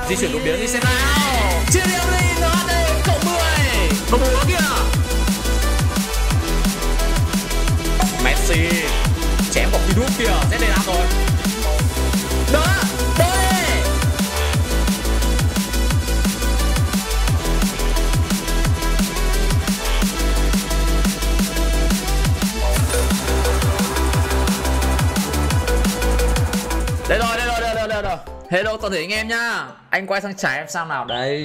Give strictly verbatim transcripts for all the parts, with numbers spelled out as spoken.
di chuyển đột biến đi xem nào. Thierry Henry cộng mười. Đồ búa kìa. Messi chém vào phi đúp kìa, sẽ lên áp rồi. Đó, đây. Đây rồi, đây rồi, đây rồi, đây rồi. Hello toàn thể anh em nhá. Anh quay sang trái em sao nào đây.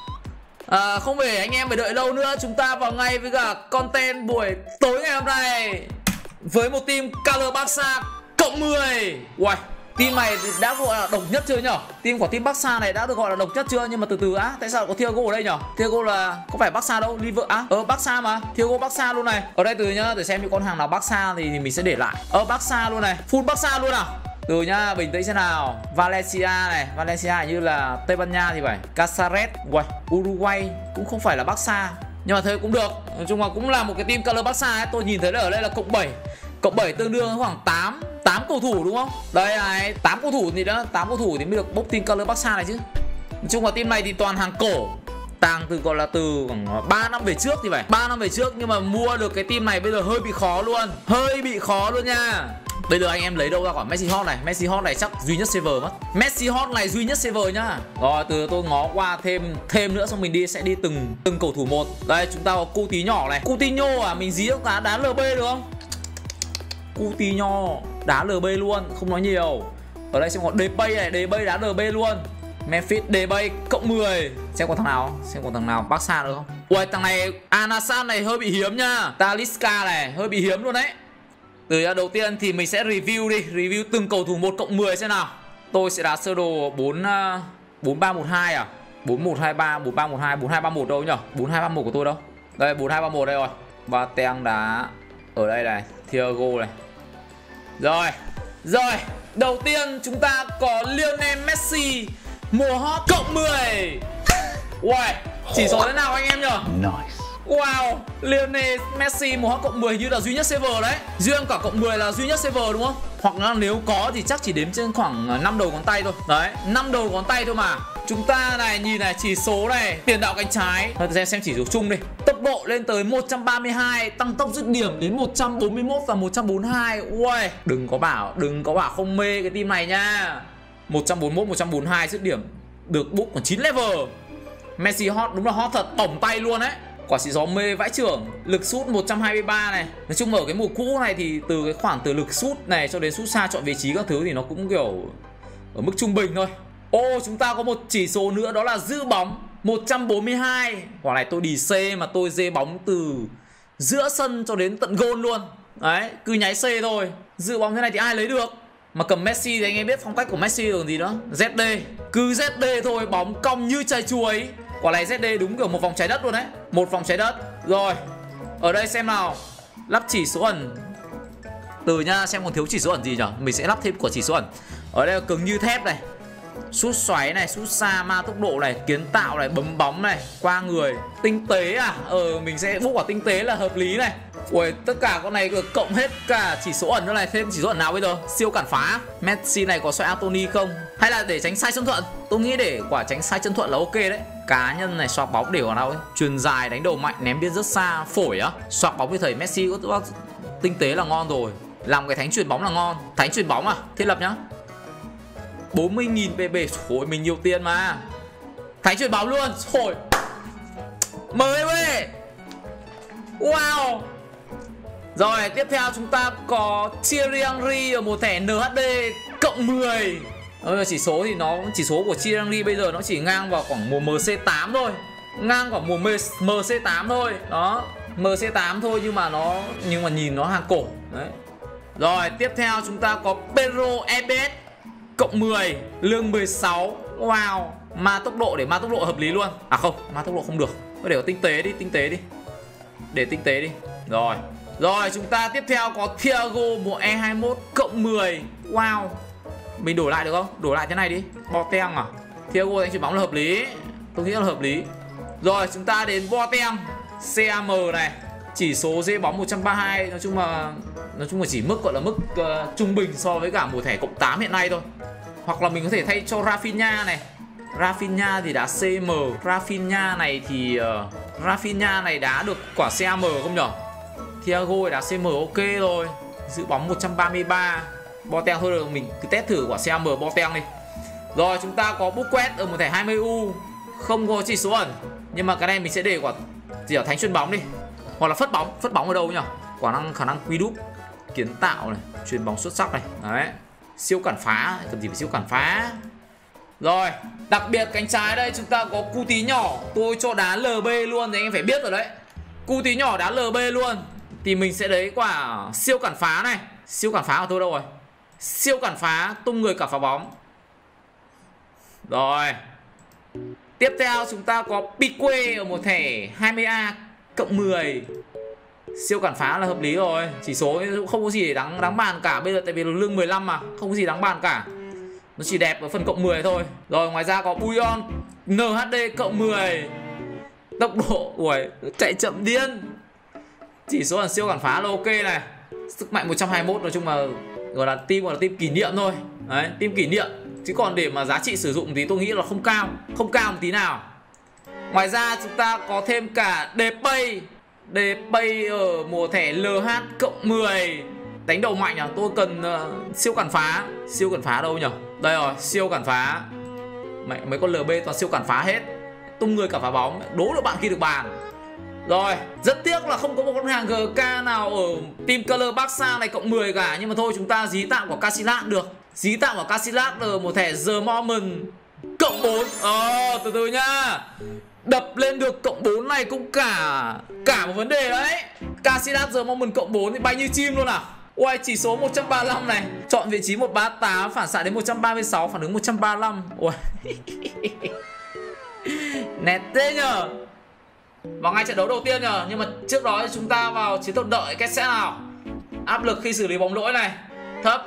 À, không để anh em phải đợi lâu nữa, chúng ta vào ngay với cả content buổi tối ngày hôm nay với một team Color Barca cộng mười. Uầy, team này đã gọi là độc nhất chưa nhở? Team của team Barca này đã được gọi là độc nhất chưa? Nhưng mà từ từ á, tại sao có Thiago ở đây nhở? Thiago là có phải Barca đâu, Liver á? Ờ Barca mà, Thiago Barca luôn này. Ở đây từ nhá, để xem những con hàng nào Barca thì mình sẽ để lại. Ờ Barca luôn này, full Barca luôn nào. Từ nhá, bình tĩnh xem nào. Valencia này, Valencia như là Tây Ban Nha thì phải. Casares, uầy, Uruguay cũng không phải là Barca, nhưng mà thế cũng được. Nói chung là cũng là một cái team Color Barca ấy. Tôi nhìn thấy là ở đây là cộng bảy. Cộng bảy tương đương khoảng tám tám cầu thủ đúng không? Đây này, tám cầu thủ thì đó, tám cầu thủ thì mới được bốc team Color Barca này chứ. Nói chung là team này thì toàn hàng cổ. Tàng từ gọi là từ khoảng ba năm về trước thì phải. ba năm về trước nhưng mà mua được cái team này bây giờ hơi bị khó luôn. Hơi bị khó luôn nha. Bây giờ anh em lấy đâu ra quả Messi Hot này. Messi Hot này chắc duy nhất server mất. Messi Hot này duy nhất server nhá. Rồi từ tôi ngó qua thêm thêm nữa, xong mình đi sẽ đi từng từng cầu thủ một. Đây chúng ta có Coutinho nhỏ này. Coutinho à, mình dí ông đá đá lờ bê được không? Coutinho đá lờ bê luôn, không nói nhiều. Ở đây xem còn Depay này, Depay đá lờ bê luôn. Memphis Depay cộng mười. Xem còn thằng nào, xem còn thằng nào Barca nữa không? Ui thằng này Anasan này hơi bị hiếm nhá. Talisca này hơi bị hiếm luôn đấy. Từ đầu tiên thì mình sẽ review đi, review từng cầu thủ một cộng mười xem nào. Tôi sẽ đá sơ đồ bốn bốn ba một hai à? bốn một hai ba, bốn ba một hai, bốn hai ba một đâu nhỉ? bốn hai ba một của tôi đâu? Đây bốn hai ba một đây rồi. Ba Teng đá ở đây này, Thiago này. Rồi. Rồi, đầu tiên chúng ta có Lionel Messi mùa hot cộng mười. Uầy, chỉ số thế nào anh em nhỉ? Nice. Wow, Lionel Messi mùa hot cộng mười như là duy nhất server đấy. Riêng cả cộng mười là duy nhất server đúng không? Hoặc là nếu có thì chắc chỉ đếm trên khoảng năm đầu ngón tay thôi. Đấy, năm đầu ngón tay thôi mà. Chúng ta này nhìn này, chỉ số này, tiền đạo cánh trái. Thôi xem xem chỉ số chung đi. Tốc độ lên tới một trăm ba mươi hai, tăng tốc dứt điểm đến một trăm bốn mươi mốt và một trăm bốn mươi hai. Ui, đừng có bảo, đừng có bảo không mê cái team này nha. một trăm bốn mươi mốt, một trăm bốn mươi hai dứt điểm được book còn chín level. Messi hot, đúng là hot thật, tổng tay luôn đấy. Quả xì gió mê vãi trưởng. Lực sút một trăm hai mươi ba này. Nói chung ở cái mùa cũ này thì từ cái khoảng từ lực sút này cho đến sút xa chọn vị trí các thứ thì nó cũng kiểu ở mức trung bình thôi. Ô chúng ta có một chỉ số nữa đó là giữ bóng một trăm bốn mươi hai. Quả này tôi đi C mà tôi dê bóng từ giữa sân cho đến tận goal luôn. Đấy, cứ nháy C thôi. Giữ bóng thế này thì ai lấy được. Mà cầm Messi thì anh em biết phong cách của Messi rồi gì nữa. Z D, cứ Z D thôi, bóng cong như trái chuối. Quả này Z D đúng kiểu một vòng trái đất luôn đấy. Một vòng trái đất. Rồi, ở đây xem nào. Lắp chỉ số ẩn. Từ nha, xem còn thiếu chỉ số ẩn gì nhỉ? Mình sẽ lắp thêm của chỉ số ẩn. Ở đây là cứng như thép này. Sút xoáy này, sút xa, ma tốc độ này, kiến tạo này, bấm bóng này, qua người. Tinh tế à? Ờ, mình sẽ bút quả tinh tế là hợp lý này. Ui, tất cả con này được cộng hết cả chỉ số ẩn nữa này. Thêm chỉ số ẩn nào bây giờ? Siêu cản phá. Messi này có xoay Anthony không? Hay là để tránh sai chân thuận? Tôi nghĩ để quả tránh sai chân thuận là ok đấy. Cá nhân này, xoạc bóng đều ở đâu ấy. Chuyền dài, đánh đầu mạnh, ném biên rất xa. Phổi á, xoạc bóng như thầy Messi có tinh tế là ngon rồi. Làm cái thánh chuyền bóng là ngon. Thánh chuyền bóng à? Thiết lập nhá. bốn mươi nghìn pê bê. Ôi mình nhiều tiền mà. Thánh chuyền bóng luôn. Ôi mới ơi. Wow. Rồi tiếp theo chúng ta có Thierry Henry ở một thẻ en hát đê cộng mười. Ờ, chỉ số thì nó chỉ số của Thierry Henry bây giờ nó chỉ ngang vào khoảng mùa em xê tám thôi. Ngang khoảng mùa em xê tám thôi. Đó, em xê tám thôi nhưng mà nó nhưng mà nhìn nó hàng cổ. Đấy. Rồi tiếp theo chúng ta có Pedro e bê ét cộng mười, lương mười sáu. Wow, ma tốc độ, để ma tốc độ hợp lý luôn. À không, ma tốc độ không được. Để có tinh tế đi, tinh tế đi. Để tinh tế đi. Rồi. Rồi chúng ta tiếp theo có Thiago mùa e hai mốt cộng mười. Wow. Mình đổi lại được không? Đổi lại thế này đi. Boateng à? Thiago đánh chuyền bóng là hợp lý. Tôi nghĩ là hợp lý. Rồi chúng ta đến Boateng xê a em này. Chỉ số dê bóng một trăm ba mươi hai. Nói chung là Nói chung là chỉ mức gọi là mức uh, trung bình so với cả một thẻ cộng tám hiện nay thôi. Hoặc là mình có thể thay cho Rafinha này. Rafinha thì đá xê em. Rafinha này thì uh, Rafinha này đá được quả xê a em không nhở? Thiago thì đá xê em ok rồi. Giữ bóng một trăm ba mươi ba. Boateng thôi được, mình cứ test thử quả xê a em Boateng đi. Rồi chúng ta có Busquets ở một thẻ hai mươi u, không có chỉ số ẩn, nhưng mà cái này mình sẽ để quả gì ở thánh chuyền bóng đi, hoặc là phất bóng. Phất bóng ở đâu nhỉ? Quả năng khả năng quy đúc, kiến tạo này, chuyền bóng xuất sắc này. Đấy, siêu cản phá, cần gì phải siêu cản phá. Rồi, đặc biệt cánh trái đây chúng ta có cu tí nhỏ, tôi cho đá lờ bê luôn thì anh em phải biết rồi đấy. Cu tí nhỏ đá lờ bê luôn thì mình sẽ lấy quả siêu cản phá này. Siêu cản phá của tôi đâu rồi? Siêu cản phá tung người cả phá bóng. Rồi. Tiếp theo chúng ta có Pique ở một thẻ hai mươi a cộng mười. Siêu cản phá là hợp lý rồi. Chỉ số không có gì để đáng đáng bàn cả bây giờ, tại vì lương mười lăm mà, không có gì đáng bàn cả. Nó chỉ đẹp ở phần cộng mười thôi. Rồi ngoài ra có Buyon en hát đê cộng mười. Tốc độ, ui, chạy chậm điên. Chỉ số là siêu cản phá là ok này. Sức mạnh một trăm hai mươi mốt, nói chung là gọi là team gọi là team kỷ niệm thôi. Đấy, team kỷ niệm. Chứ còn để mà giá trị sử dụng thì tôi nghĩ là không cao. Không cao một tí nào. Ngoài ra chúng ta có thêm cả Depay. Depay ở mùa thẻ lờ hát cộng mười. Đánh đầu mạnh à? Tôi cần uh, siêu cản phá. Siêu cản phá đâu nhỉ? Đây rồi, siêu cản phá. Mày, mấy con lờ bê toàn siêu cản phá hết. Tung người cả phá bóng. Đố được bạn kia được bàn. Rồi, rất tiếc là không có một con hàng giê ca nào ở team color Barca này cộng mười cả. Nhưng mà thôi, chúng ta dí tạm của Casillas được. Dí tạm của Casillas ở một thẻ The Moment cộng bốn. Ờ, từ từ nhá. Đập lên được cộng bốn này cũng cả Cả một vấn đề đấy. Casillas The Moment cộng bốn thì bay như chim luôn à. Ui, chỉ số một trăm ba mươi lăm này. Chọn vị trí một trăm ba mươi tám, phản xạ đến một trăm ba mươi sáu, phản ứng một trăm ba mươi lăm. Ui. Nét thế nhờ. Vào ngay trận đấu đầu tiên nhờ. Nhưng mà trước đó chúng ta vào chiến thuật đợi cách sẽ nào. Áp lực khi xử lý bóng lỗi này thấp.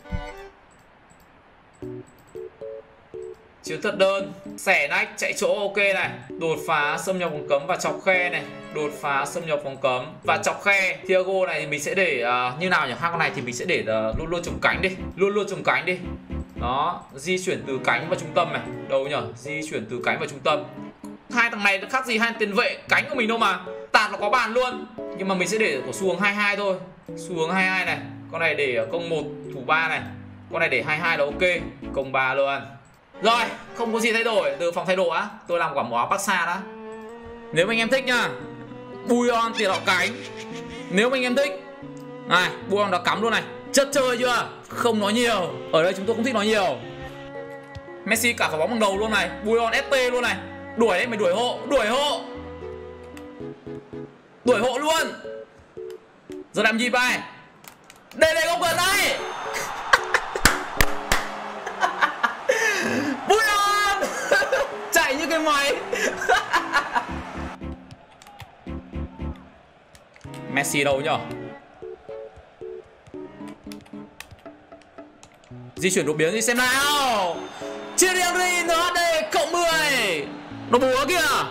Chiến thuật đơn, xẻ nách, chạy chỗ ok này. Đột phá, xâm nhập vòng cấm và chọc khe này. Đột phá, xâm nhập vòng cấm và chọc khe. Thiago này thì mình sẽ để uh, như nào nhỉ? Hai con này thì mình sẽ để uh, luôn luôn trồng cánh đi. Luôn luôn trồng cánh đi. Đó, di chuyển từ cánh vào trung tâm này. Đâu nhỉ? Di chuyển từ cánh vào trung tâm. Hai thằng này nó khác gì hai tiền vệ cánh của mình đâu mà. Tạt nó có bàn luôn. Nhưng mà mình sẽ để của xu hướng hai mươi hai thôi. Xu hướng hai mươi hai này. Con này để công một, thủ ba này. Con này để hai mươi hai là ok. Công ba luôn. Rồi, không có gì thay đổi. Từ phòng thay đồ á, tôi làm quả mỏ Barca đã. Nếu mà anh em thích nhá, Buyon tiền đạo cánh. Nếu mà anh em thích, này, Buyon đã cắm luôn này. Chất chơi chưa? Không nói nhiều. Ở đây chúng tôi không thích nói nhiều. Messi cả phá bóng bằng đầu luôn này. Buyon ét tê luôn này. Đuổi đấy, mày đuổi hộ, đuổi hộ. Đuổi hộ luôn. Giờ làm gì vậy? Đây đây không cần đây. Buyon chạy như cái máy. Messi đâu nhở? Di chuyển đột biến đi xem nào. Thierry Henry nó đây cộng mười. Nó búa kìa.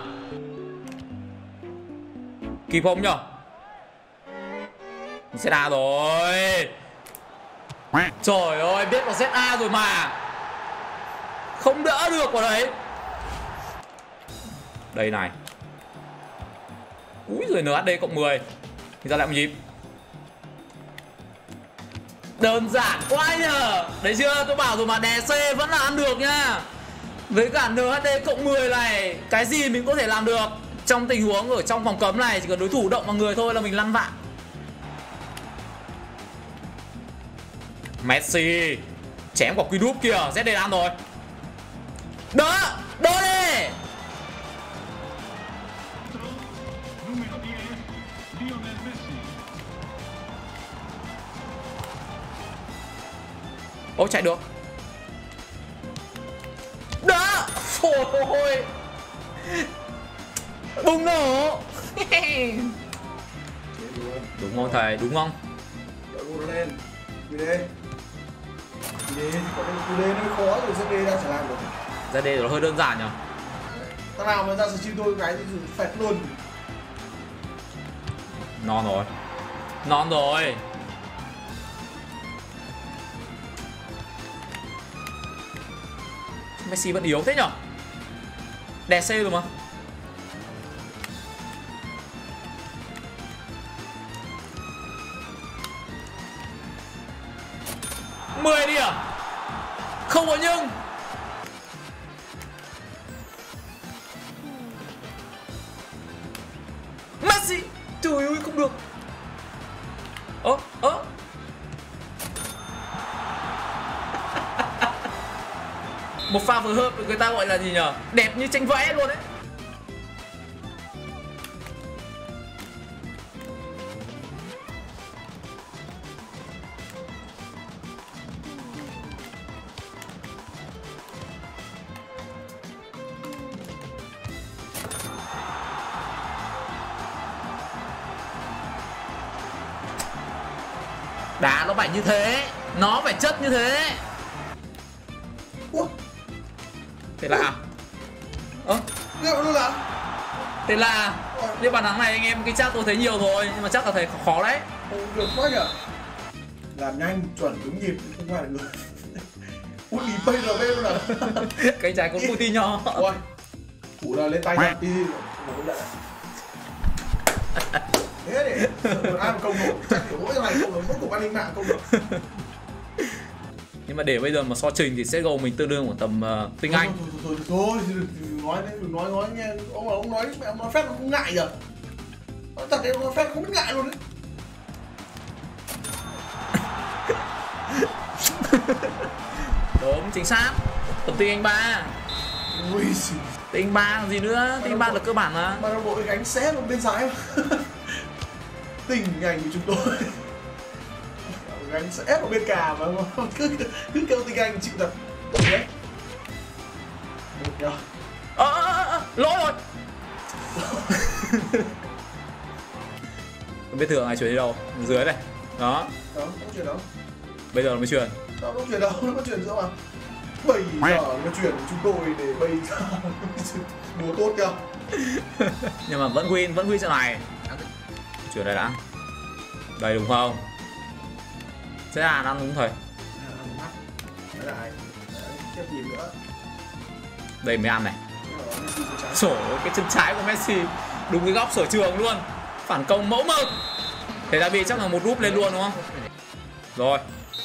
Kịp không nhở? zét a rồi. Trời ơi, biết có zét a rồi mà. Không đỡ được vào đấy. Đây này. Úi rồi en hát đê cộng mười. Thì ra lại một nhịp. Đơn giản quá nhờ. Đấy chưa, tôi bảo rồi mà, đè C vẫn là ăn được nhá. Với cả en hát đê cộng mười này, cái gì mình có thể làm được. Trong tình huống ở trong vòng cấm này, chỉ cần đối thủ động vào người thôi là mình lăn vạn. Messi chém quả quy đúp kìa, zét đê ăn rồi. Đó, đó đi. Ô, chạy được. Đó. Ôi ôi. Bùng nổ. Đúng không thầy, đúng không? Lên. Quy đê. Quy đê, có cái quy đê nó khó rồi, zét đê đang sẽ làm được. zét đê nó hơi đơn giản nhỉ. Ta nào mà ta sẽ chim tôi cái thì phẹt luôn. Non rồi. Non rồi. Messi vẫn yếu thế nhở? Đè C rồi mà. mười điểm. Không có nhưng. Messi. Trời ơi không được. Ơ ơ. Một pha phối hợp người ta gọi là gì nhở? Đẹp như tranh vẽ luôn đấy. Đá nó phải như thế, nó phải chất như thế. Ủa? Thế là ơ Liệu luôn là thế là những bàn thắng này anh em cái chắc tôi thấy nhiều rồi, nhưng mà chắc là thấy khó đấy. không được quá nhở. Làm nhanh chuẩn đúng nhịp không phải là người. Út đi bây giờ bên luôn là Cái trái cũng Coutinho. ôi thủ là lên tay ra đi thế để còn ai mà công nổi chắc kiểu mỗi này công nổi mỗi cục an ninh mạng công nổi. Nhưng mà để bây giờ mà so trình thì xê ét giê ô mình tương đương của tầm uh, Tinh Anh. Thôi thôi thôi đừng nói đấy, đừng nói nói nghe ông ông nói mẹ ông nói phép nó không ngại giờ. Nói thật đấy ông nói phép không biết ngại luôn đấy. Đúng chính xác. Tầm Tinh Anh ba. Ui Tinh Anh ba còn gì nữa, Tinh Anh ba là cơ bản mà. mà nó bộ gánh xé một bên trái mà. Tình ảnh của chúng tôi gánh sẽ ép vào bên cà mà cứ cứ kêu Tinh Anh chịu thật đấy. Một nhờ. Ơ ơ ơ lỗi rồi. Không biết thường ai chuyển đi đâu, dưới này. Đó. Đó, không chuyển đâu. Bây giờ nó mới chuyển. Đâu, không chuyển đâu, nó có chuyển giữa mà. Bây giờ nó chuyển chúng tôi để bây giờ mùa tốt kìa. Nhưng mà vẫn win, vẫn win trận này. Chuyển đây đã. Đây đúng không? Sẽ là ăn đúng thầy. Đấy lại. Tiếp nhìn nữa. Đây mới ăn này. Sổ cái chân trái của Messi đúng cái góc sở trường luôn. Phản công mẫu mực. Thế là vì chắc là một rúp lên luôn đúng không? Rồi.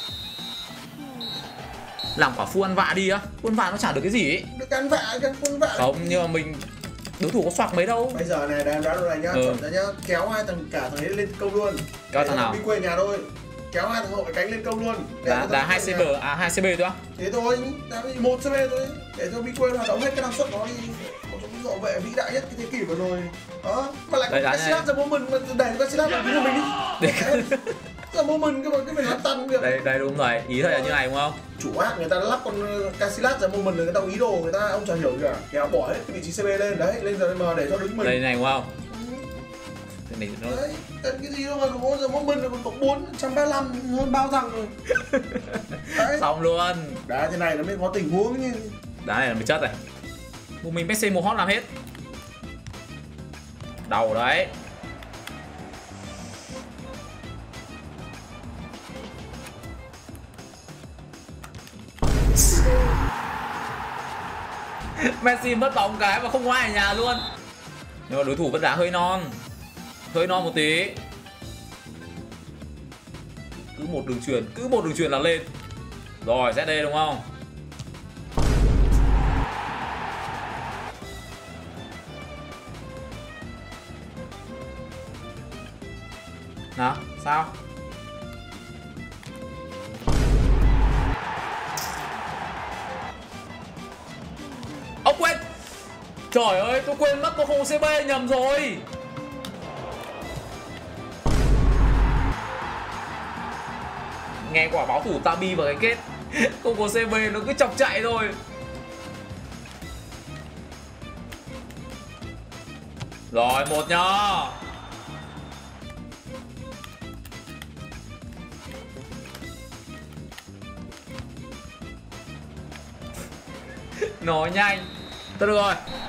Làm quả phu ăn vạ đi á. Phu ăn vạ nó chả được cái gì ấy. Được ăn vạ, ăn quân vạ. Không, nhưng mà mình đối thủ có soạc mấy đâu. Bây giờ này, đang đoán rồi này nhá, Ừ. chuẩn ra nhá, kéo hai thằng cả thằng ấy lên công luôn. Kéo thằng nào? Đi quê nhà thôi. Kéo hai thằng hộ cánh lên công luôn. Đá đá hai xê bê à hai xê bê thôi á. Thế thôi, đá một xê bê thôi. Để cho Big Quên hoạt động hết cái năng suất nó đi. Một trong những hậu vệ vĩ đại nhất cái thế kỷ vừa rồi. Đó, mà lại có Casillas ra moment mà đẩy Casillas vào phía mình đi. Ra moment cái mà cái mình lăn tăn việc. Đây đây đúng rồi, ý thầy là như này đúng không? Chủ ác người ta đã lắp con Casillas ra moment người ta ý đồ người ta ông chả hiểu gì cả. Kéo bỏ hết cái vị trí xê bê lên đấy, lên giờ mà để cho đứng mình. Đây này đúng không? Cái này nó Đấy, cái gì đâu mà có giờ moment là còn có bốn trăm ba mươi lăm hơn bao rằng rồi. Đấy. xong luôn. Đá thế này nó mới có tình huống như Đá này là mới chất này. Một mình Messi một hot làm hết. Đầu đấy. Messi mất bóng cái mà không có ai ở nhà luôn. Nhưng mà đối thủ vẫn đá hơi non. Hơi non một tí. Cứ một đường truyền, cứ một đường truyền là lên. Rồi, Z D đúng không? Nào, sao? Ông quên. Trời ơi, tôi quên mất tôi không có xê bê, nhầm rồi. Nghe quả báo thủ Tabi vào cái kết. Không có xê bê nó cứ chọc chạy thôi. Rồi, một nhá. Nói nhanh. Thôi được rồi.